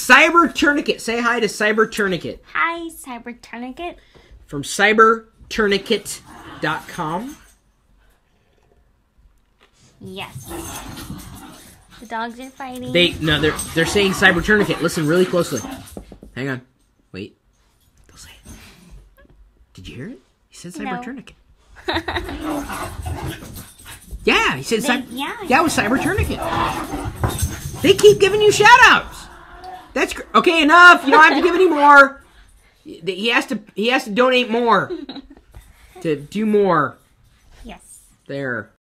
Cybertourniquet. Say hi to Cybertourniquet. Hi, Cybertourniquet. From cybertourniquet.com. Yes. The dogs are fighting. They're saying Cybertourniquet. Listen really closely. Hang on. Wait. They'll say it. Did you hear it? He said Cybertourniquet. No. Yeah, he said yeah, it was Cybertourniquet. They keep giving you shout-outs. That's okay. Enough. You don't have to give any more. He has to donate more to do more. Yes. There.